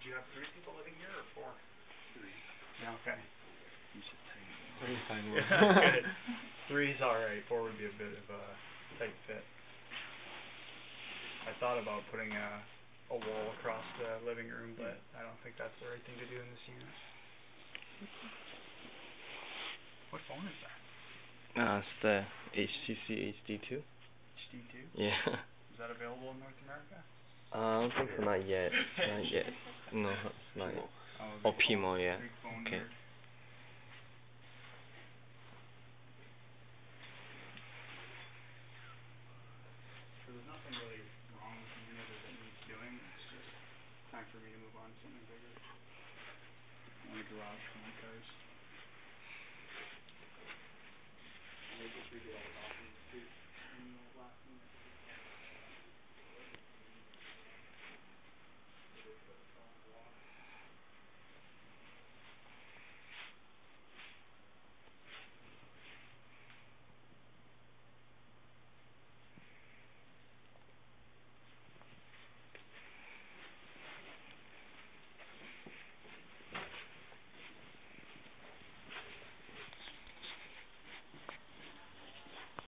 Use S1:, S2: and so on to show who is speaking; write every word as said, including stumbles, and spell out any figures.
S1: you have three people living here or four?
S2: Three.
S1: Yeah, okay.
S2: You should tell me.
S3: Three's fine.
S1: Good. Three's alright. Four would be a bit of a tight fit. I thought about putting a a wall across the living room, but I don't think that's the right thing to do in this unit. What phone is that?
S3: Uh, it's the H T C H D two.
S1: H D two?
S3: Yeah.
S1: Is that available in North America?
S3: Uh, I don't think so, not yet. Not yet. No, it's not yet.
S1: Oh,
S3: Oh, Pimo, yeah.
S1: Big phone
S3: Okay.
S1: nerd. So there's nothing really wrong with the unit or that needs doing. It's just time for me to move on to something bigger. I want a garage for my cars. And they just redid all the bathrooms too in the last